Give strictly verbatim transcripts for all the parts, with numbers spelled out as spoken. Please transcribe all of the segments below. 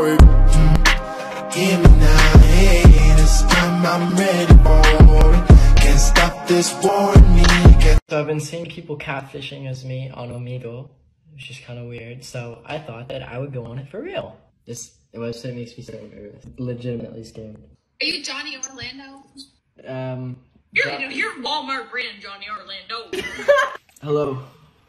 for it. Mm. Give me now, hey, this time I'm ready for it. Can't stop this war in me. Can't So I've been seeing people catfishing as me on Omegle, which is kind of weird. So I thought that I would go on it for real. This website makes me so nervous. Legitimately scared. Are you Johnny Orlando? Um. You're, you know, you're Walmart brand Johnny Orlando. Hello.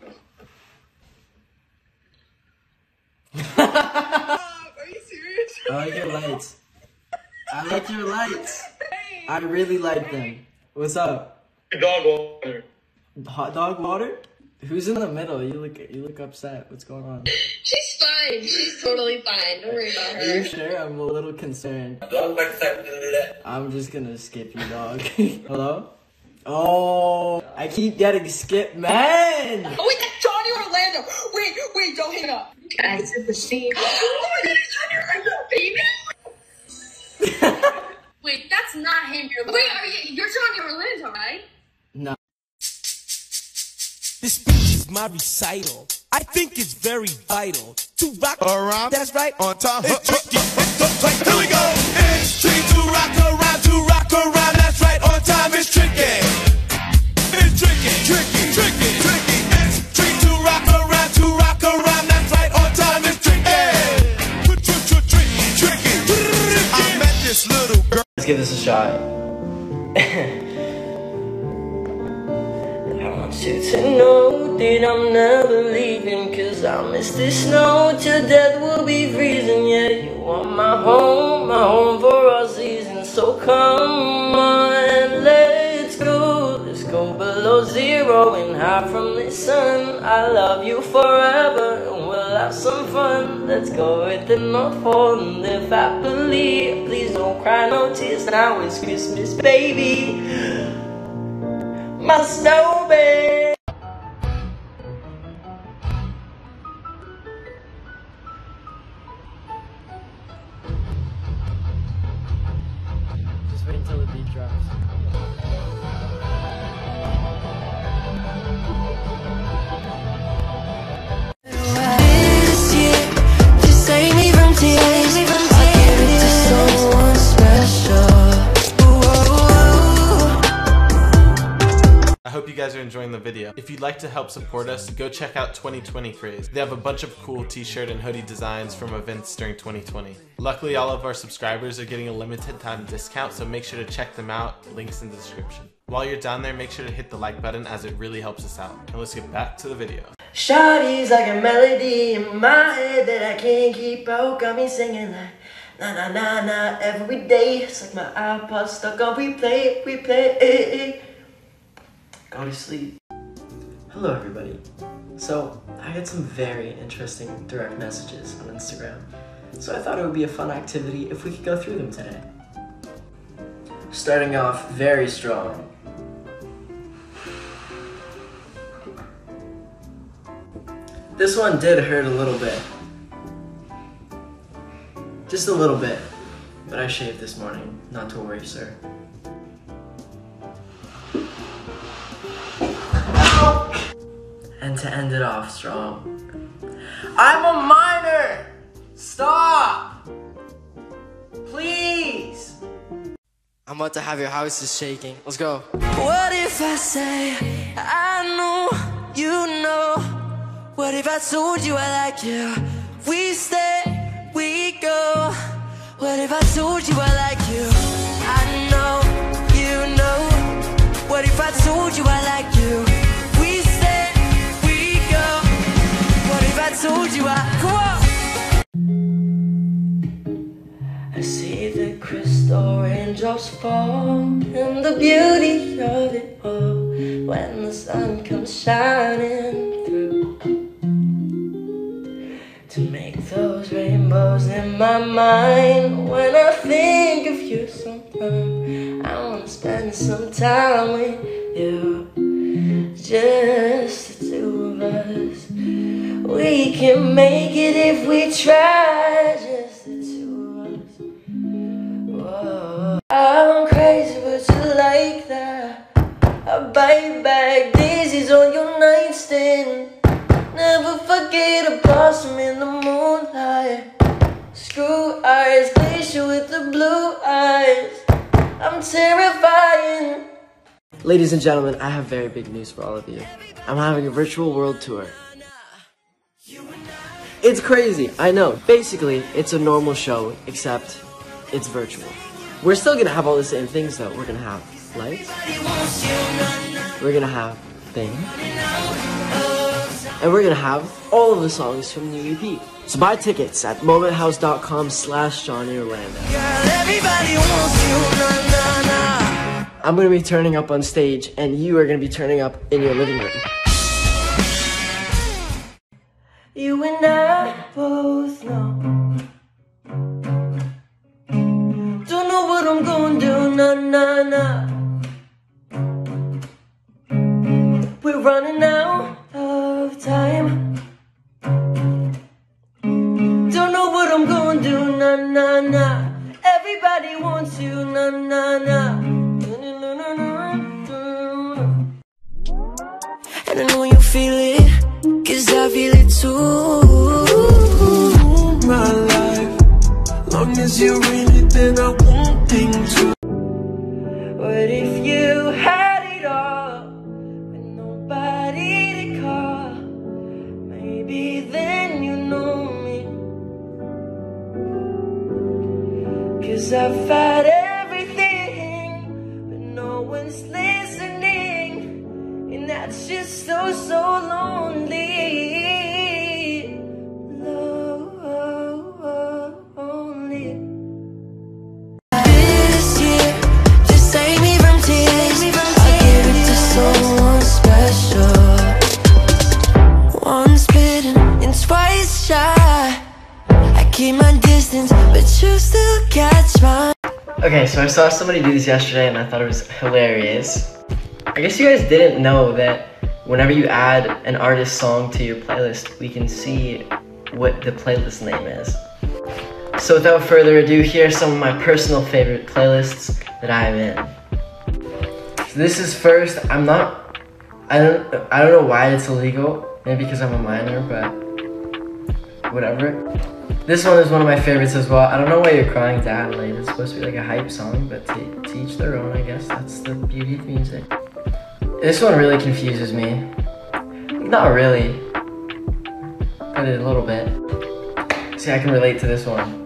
Are you serious? I like your lights. I like your lights. I really like them. What's up? Dog water. Hot dog water? Who's in the middle? You look you look upset. What's going on? She's fine. She's totally fine. Don't worry about Are her. you sure? I'm a little concerned. Dog like that. I'm just gonna skip you, dog. Hello? Oh, I keep getting skipped, man! Oh wait, that's Johnny Orlando. Wait, wait, don't hang up. Guys at the scene. Oh my God, it's Johnny Orlando, baby. Wait, that's not him. You're wait, are you? You're Johnny Orlando, right? No. This speech is my recital. I think it's very vital to rock around. That's right. on time. It's tricky. It's like, here we go. It's tricky to rock around, to rock around. That's right. On time. It's tricky. It's tricky, tricky, tricky, tricky. It's tricky to rock around, to rock around. That's right. On time. It's tricky. Tricky, tricky. I met this little girl. Let's give this a shot. I want you to know that I'm never leaving, cause I miss the snow till death will be freezing. Yeah, you are my home, my home for all seasons. So come on, let's go. Let's go below zero and hide from the sun. I love you forever and we'll have some fun. Let's go with the North Pole and live happily. Please don't cry no tears, now it's Christmas, baby. My snowman. Just wait until the beat drops. This year, to save me from tears, I'll give it to someone special. I hope you guys are enjoying the video. If you'd like to help support us, go check out twenty twenty Craze. They have a bunch of cool t-shirt and hoodie designs from events during twenty twenty. Luckily, all of our subscribers are getting a limited time discount, so make sure to check them out. Links in the description. While you're down there, make sure to hit the like button as it really helps us out. And let's get back to the video. Shawty's like a melody in my head that I can't keep out. Got me singing like na na na na every day. It's like my iPod stuck on replay, replay. Go to sleep. Hello everybody. So I had some very interesting direct messages on Instagram. So I thought it would be a fun activity if we could go through them today. Starting off very strong. This one did hurt a little bit. Just a little bit. But I shaved this morning. Not to worry, sir. And to end it off strong. I'm a minor! Stop! Please! I'm about to have your houses shaking. Let's go. What if I say I know you know? What if I told you I like you? We stay, we go. What if I told you I like you? I know you know. What if I told you I like you? We stay, we go. What if I told you I come on? I see the crystal raindrops fall and the beauty of it all when the sun comes shining through to make those rainbows in my mind. When I think of you sometime, I wanna spend some time with you, just the two of us. We can make it if we try, just the two of us. Whoa. I'm crazy but you like that. I bite back daisies on your nightstand. Never forget a blossom in the moonlight. Screw skies, glacier with the blue eyes. I'm terrifying. Ladies and gentlemen, I have very big news for all of you. I'm having a virtual world tour. It's crazy, I know. Basically, it's a normal show, except it's virtual. We're still gonna have all the same things though. We're gonna have lights, we're gonna have things, and we're gonna have all of the songs from the new E P. So buy tickets at momenthouse.com slash Johnny Orlando. I'm gonna be turning up on stage, and you are gonna be turning up in your living room. You and I both know. Don't know what I'm gonna do, nah, nah, nah. We're running out of time. Don't know what I'm gonna do, nah, nah, nah. Everybody wants you, nah, nah, nah. And I know you feel it, cause I feel it too. My life, long as you're in it, then I won't think too. What if you had it all, with nobody to call? Maybe then you know me. Cause I've had everything, but no one's listening. And that's just so, so lonely. Lonely. This year, just save me from tears. I give it to someone special. Once bitten and twice shy. I keep my distance, but you still catch my. Okay, so I saw somebody do this yesterday and I thought it was hilarious. I guess you guys didn't know that whenever you add an artist song to your playlist, we can see what the playlist name is. So without further ado, here are some of my personal favorite playlists that I'm in. So this is first. I'm not, I don't, I don't know why it's illegal. Maybe because I'm a minor, but whatever. This one is one of my favorites as well. I don't know why you're crying, Dad. Like, it's supposed to be like a hype song, but to, to each their own, I guess. That's the beauty of music. This one really confuses me. Not really, but a little bit. See, I can relate to this one.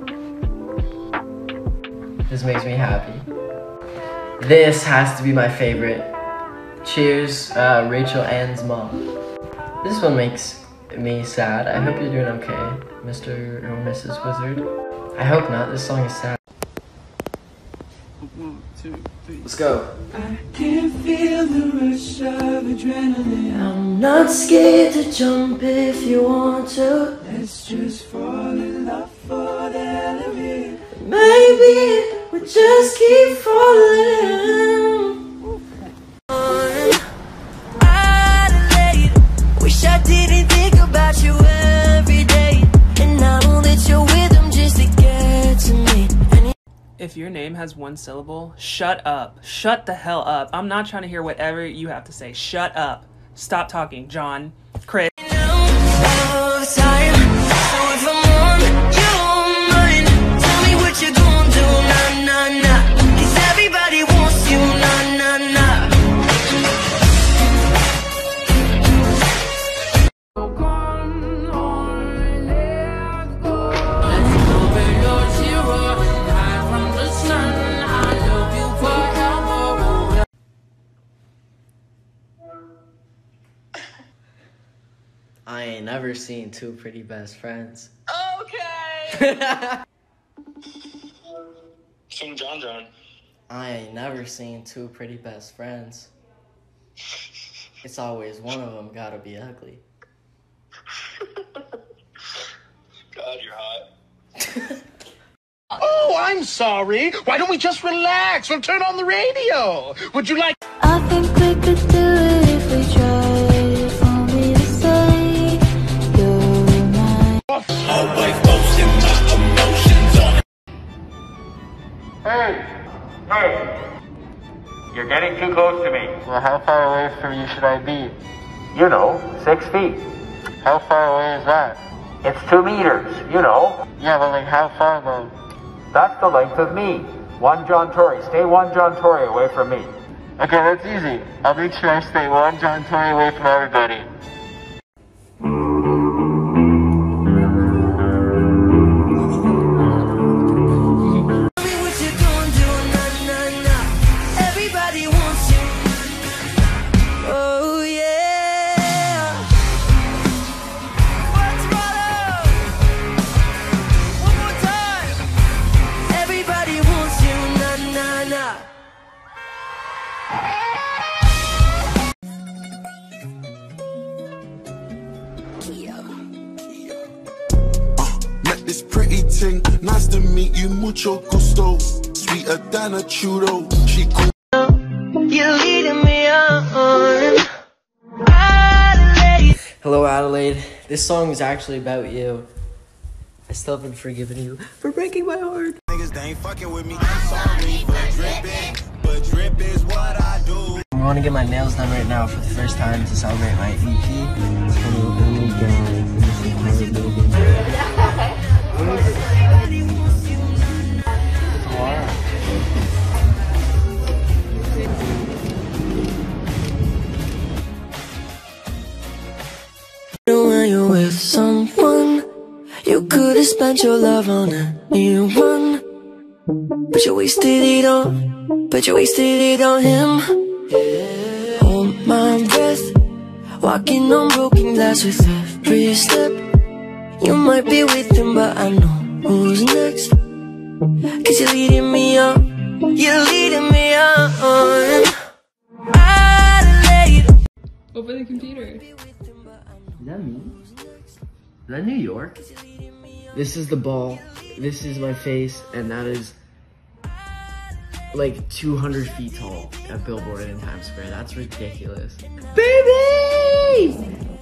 This makes me happy. This has to be my favorite. Cheers, uh, Rachel Ann's mom. This one makes me sad. I hope you're doing okay, Mister or Missus Wizard. I hope not. This song is sad. One, two, three. Let's go. I can feel the rush of adrenaline. I'm not scared to jump if you want to. Let's just fall in love for the hell of it. Maybe we just keep falling. Wish I didn't think about you every day. And I won't let you with them just to get to me. If your name has one syllable, shut up. Shut the hell up. I'm not trying to hear whatever you have to say. Shut up. Stop talking, John. Chris. I ain't never seen two pretty best friends. Okay. King John John. I ain't never seen two pretty best friends. It's always one of them gotta be ugly. God, you're hot. Oh, I'm sorry. Why don't we just relax? We'll turn on the radio. Would you like... I think we could do it if we tried. If only to say you're mine. Always posting my emotions on it. Hey! Hey! You're getting too close to me. Well, how far away from you should I be? You know, six feet. How far away is that? It's two meters, you know. Yeah, but like how far though? That's the length of me. One John Tory. Stay one John Tory away from me. Okay, that's easy. I'll make sure I stay one John Tory away from everybody. This pretty ting, nice to meet you, mucho gusto. Sweeter than a churro. She cool. You're leading me on. Adelaide. Hello, Adelaide. This song is actually about you. I still haven't forgiven you for breaking my heart. Niggas, they ain't fucking with me. Sorry for dripping, but drip is what I do. I want to get my nails done right now for the first time to celebrate my E P. Oh my god, this is heartbreaking. When you're with someone, you could have spent your love on anyone, but you wasted it on, but you wasted it on him. Hold my breath, walking on broken glass with every step. You might be with him, but I know who's next. Cause you're leading me on, you're leading me on. Adelaide. Open the computer. Is that me? Is that New York? This is the ball, this is my face, and that is like two hundred feet tall at Billboard in Times Square. That's ridiculous. Baby!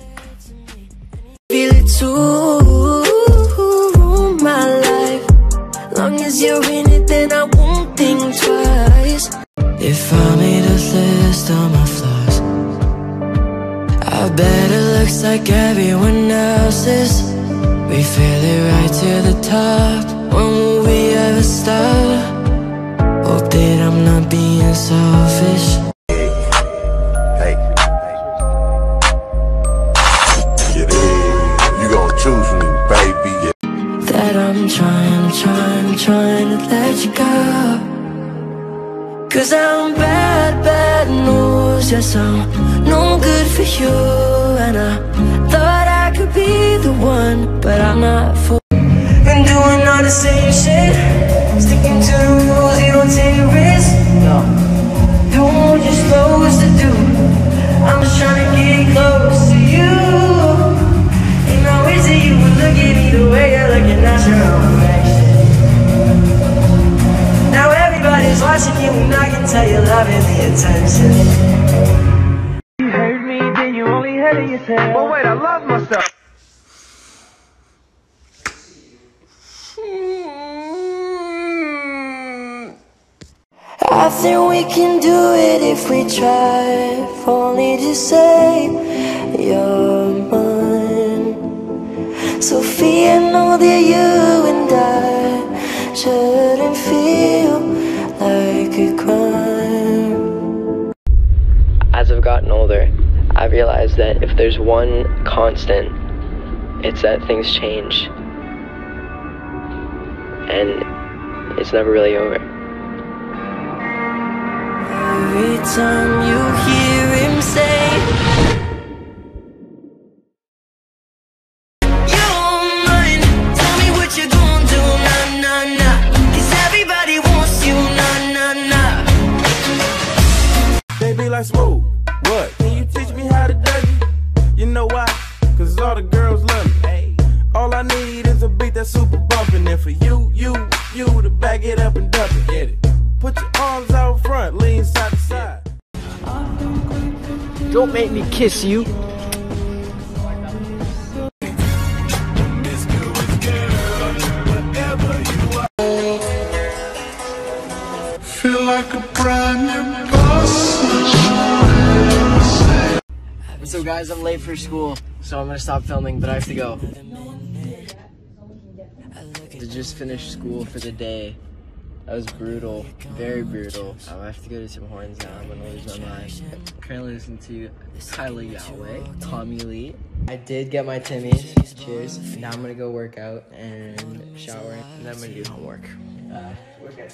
Feel it too, my life. Long as you're in it, then I won't think twice. If I made a list of my flaws, I bet it looks like everyone else's. We feel it right to the top. When will we ever stop? Hope that I'm not being selfish. Hey. Get in. You gon' choose me, baby. That I'm trying, trying, trying to let you go. Cause I'm bad, bad news. Yes, I'm no good for you. And I thought I could be the one, but I'm not for. Been doing all the same shit, sticking to the rules, you don't take risks. No, doing what you're supposed to do. I'm just trying to get close to you. Ain't no reason you would look at me the way you're looking at your own reaction. Now everybody's watching you and I can tell you're loving the attention. You heard me, then you only heard it yourself. But wait, I love myself. I think we can do it if we try. If only to say you're mine. Sophia, I know that you and I shouldn't feel like a crime. As I've gotten older, I realized that if there's one constant, it's that things change. And it's never really over. Every time you hear him say you're mine, tell me what you're gonna do, nah, nah, nah. Cause everybody wants you, nah, nah, nah. They be like, Smooth, what? Can you teach me how to Dougie? You know why? Cause all the girls love me. Hey. All I need is a beat that's super bumpin'. And for you, you, you to back it up and dump it. Get it? Put your arms out front, lean side to side. Don't make me kiss you. Feel like a brand new boss. So guys, I'm late for school, so I'm gonna stop filming, but I have to go. I just finished school for the day. That was brutal, very brutal. I have to go to Tim Hortons now. I'm gonna lose my mind. Currently listening to Tyler Yahweh, Tommy Lee. I did get my Timmy's. Cheers. Now I'm gonna go work out and shower, and then I'm gonna do homework. Uh, we're good.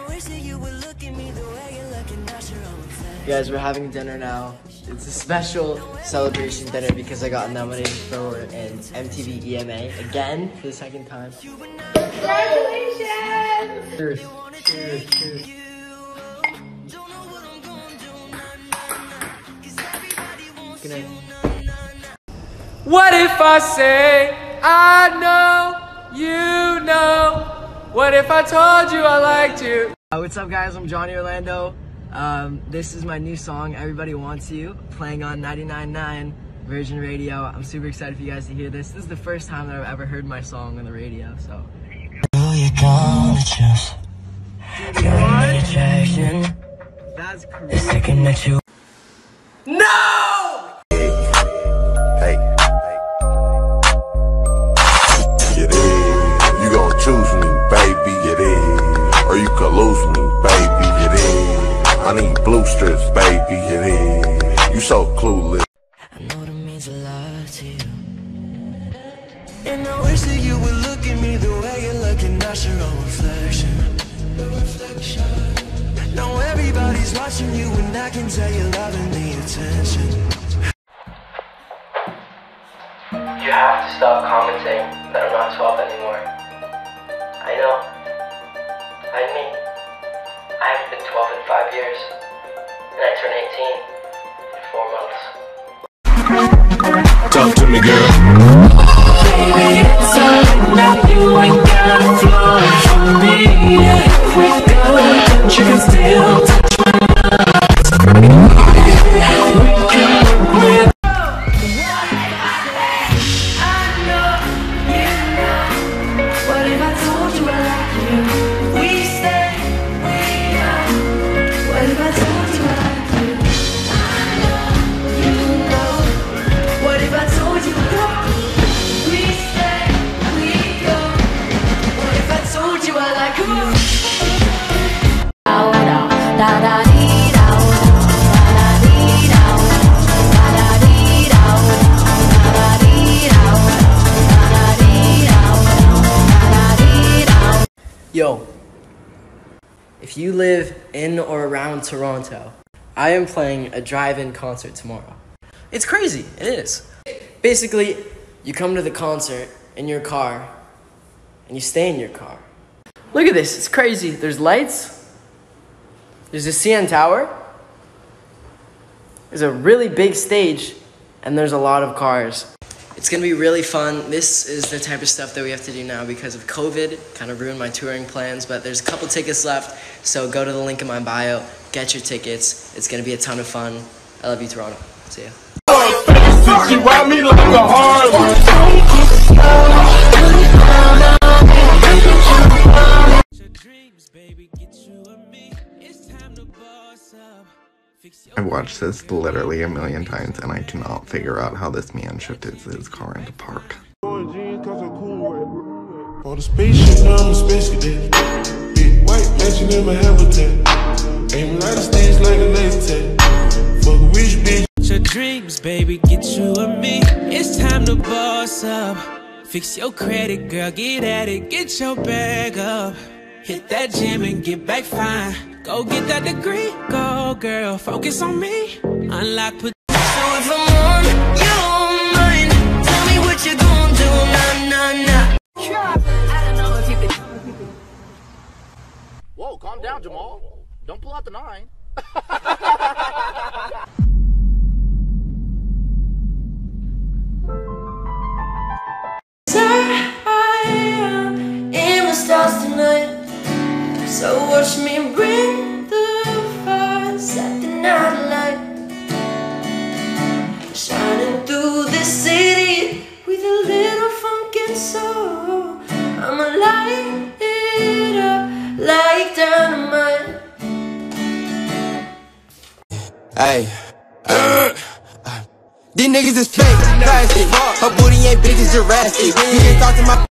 You guys, we're having dinner now. It's a special celebration dinner because I got nominated for an M T V E M A again for the second time. Congratulations! Cheers. Cheers. Cheers. Good night. What if I say I know, you know? What if I told you I liked you? Uh, what's up, guys? I'm Johnny Orlando. Um, this is my new song, Everybody Wants You, playing on ninety-nine point nine Virgin Radio. I'm super excited for you guys to hear this. This is the first time that I've ever heard my song on the radio, so. Who you gonna choose? Your attraction. That's crazy. The second that you. No! Hey. Get in. You gon' choose me, baby, get in. Or you could lose me, baby, get in. I need blue strips, baby, get in. You so clueless. I know that means a lot to you. And I wish that you would look at me the way you're looking, not your own reflection. The reflection. Now everybody's watching you, and I can tell you're loving the attention. You have to stop commenting that I'm not twelve anymore. I know. I mean, I haven't been twelve in five years, and I turn eighteen in four months. Talk to me, girl. Baby, it's all now you ain't gotta flow for me. If we go, you can still touch my love. It's crazy. We can work with. Yo, if you live in or around Toronto, I am playing a drive-in concert tomorrow. It's crazy, it is. Basically, you come to the concert in your car, and you stay in your car. Look at this, it's crazy. There's lights, there's a C N Tower, there's a really big stage, and there's a lot of cars. It's gonna be really fun. This is the type of stuff that we have to do now because of COVID. Kind of ruined my touring plans, but there's a couple tickets left, so go to the link in my bio, get your tickets. It's gonna be a ton of fun. I love you, Toronto. See ya. She ride me like a hard I've watched this literally a million times and I cannot figure out how this man shifted his car into park. On the spaceship, now I'm a space cadet. Big white mansion in my habitat. Aim light stage like a laser tag. Fuck a rich bitch. Your dreams, baby, get you and me. It's time to boss up. Fix your credit, girl, get at it. Get your bag up. Hit that gym and get back fine. Go get that degree, go girl, focus on me. Unlock, put. So if I'm on your mind, tell me what you gon' do, nah, nah, nah. I don't know if you could. Whoa, calm down, Jamal. Don't pull out the nine. I am in the stars tonight. So watch me bring the fire, set the night light, shining through the city with a little funk and soul. I'ma light it up like dynamite. Hey, uh, uh, these niggas is fake, plastic. Her booty ain't big as Jurassic. You can talk to my